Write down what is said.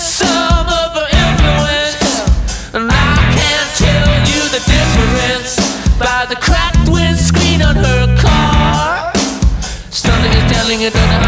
some of her influence, and I can't tell you the difference by the cracked windscreen on her car. Something is telling you that